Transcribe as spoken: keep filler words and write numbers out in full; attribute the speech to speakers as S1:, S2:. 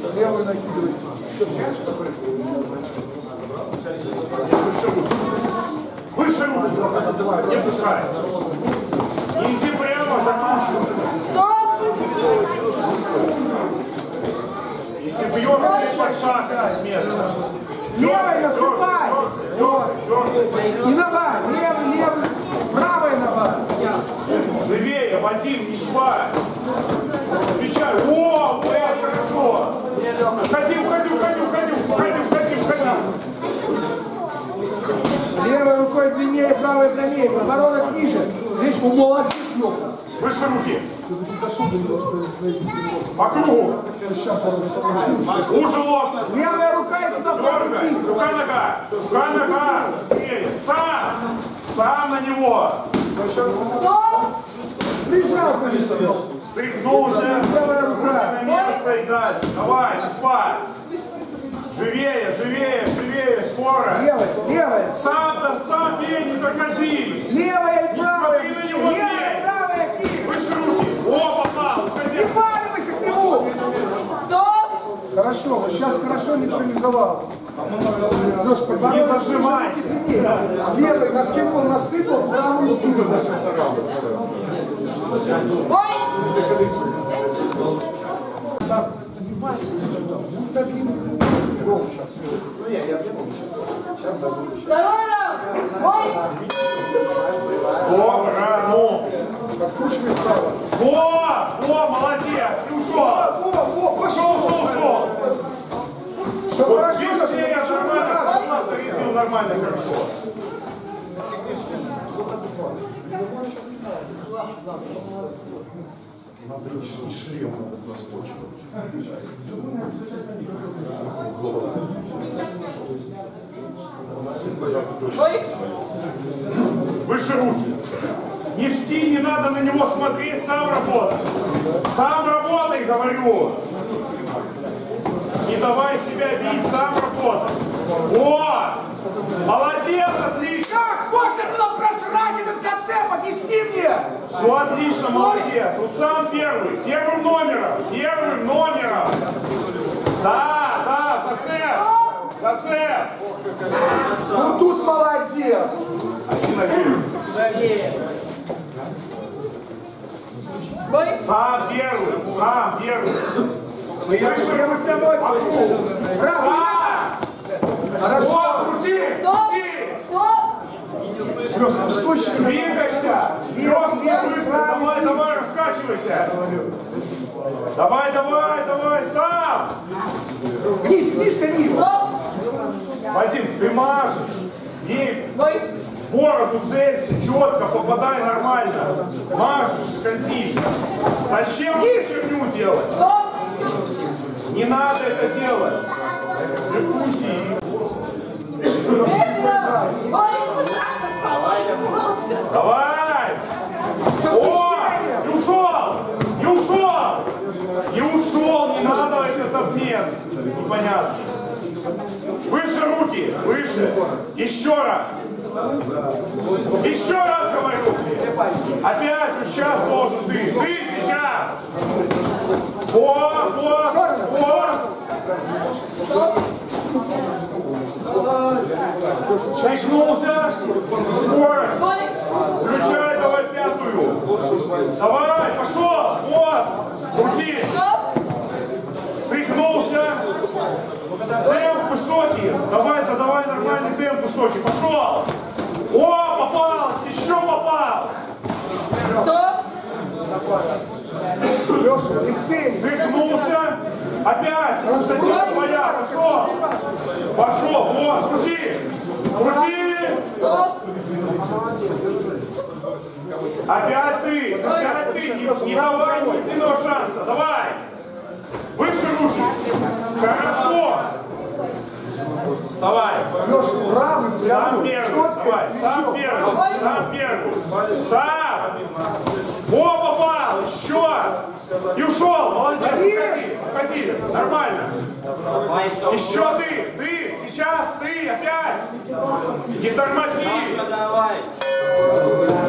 S1: Левый накидывает.
S2: Выше руку. Не пускай. Не иди прямо, закручивай. Если бьешь, ты подшагивай с места.
S1: Левой насыпай. И нога. Левый, левый. Правая нога.
S2: Живее, Вадим, не спай. Отвечай. О, о, хорошо. Уходи, уходи, уходи, уходи, уходи, уходи, уходи.
S1: Левой рукой длиннее, правой длиннее. Подбородок ниже. Видишь, молодец, Лёха.
S2: Выше руки. По кругу. Уже локти.
S1: Левая рука и туда
S2: Дергай. Рука-нога. Рука-нога. Быстрее. Сам. Сам на него.
S1: Прижал, конечно.
S2: Стряхнулся.
S1: Правая рука.
S2: На место и дальше. Давай, не спать. Живее, живее, живее, скоро.
S1: Левая, левая.
S2: Сам-то, сам бей, не тормози.
S1: Левая и
S2: Не
S1: правая.
S2: смотри на него,
S1: Левая,
S2: бей.
S1: правая, кисть.
S2: Выше руки. О, попал. Уходи.
S1: Припаливайся к нему. Стоп. Хорошо, вот сейчас хорошо нейтрализовал. Леш,
S2: Не зажимайся.
S1: Левый насыпал, насыпал, правую сторону. Ой!
S2: Сторону.
S1: Подкручивай вправо.
S2: Во, во, молодец. И ушел.
S1: Во, во,
S2: Пошел, ушел, ушел.
S1: все
S2: Вот
S1: хорошо,
S2: видишь,
S1: все
S2: я нормально, у нас зарядил нормально, хорошо. Надо не шлем, надо наскочивать. Выше руки. Не жди, не надо на него смотреть, сам работай. Сам работай, говорю. Не давай себя бить, сам работай. Вот! Молодец, отлично!
S1: Как можно было просрать этот зацеп? Объясни мне!
S2: Все отлично, молодец. Вот сам первый, первым номером, первым номером. Да, да, зацеп, зацеп.
S1: Ну тут молодец!
S2: Один один. Сам первый, сам первый.
S1: Ну я прямо прямой по кругу. Браво!
S2: Сам!
S1: Хорошо!
S2: Вот, крути, крути!
S1: Леша, скотч,
S2: Двигайся! Лёгко, быстро, давай, давай, раскачивайся! Давай, давай, давай, сам!
S1: вниз, вниз, вниз!
S2: Вадим, ты мажешь! И в бороду целься, четко, попадай нормально! Мажешь, скользишь! Зачем эту херню делать? Не надо это делать! Давай! О! Не ушел! Не ушел! Не ушел! Не надо этот обмен! Непонятно. Выше руки! Выше! Еще раз! Еще раз говорю! Опять вот сейчас должен ты! Ты сейчас! Вот! Вот! Вот! Шагнулся! Скорость! Включай, давай пятую! Давай, пошел! Вот! Крути! Стряхнулся! Темп высокий! Давай, задавай нормальный темп высокий! Пошел! О, попал! Еще попал!
S1: Леша, Алексей!
S2: Стряхнулся! Опять! Инициатива твоя! Пошел! Пошел! Вот! Крути! Крути! Опять ты! Опять ты! Не, не давай ни единого шанса! Давай! Выше руки! Хорошо! Вставай!
S1: Леша, правый,
S2: Сам
S1: прямой,
S2: первый!
S1: четко,
S2: Давай! Сам
S1: плечо.
S2: первый! Сам первый! Сам! Во, попал! Еще! И ушел! Молодец! Уходи! Уходи! Нормально! Еще ты! Ты! Сейчас ты! Опять! Не тормози!
S3: Давай!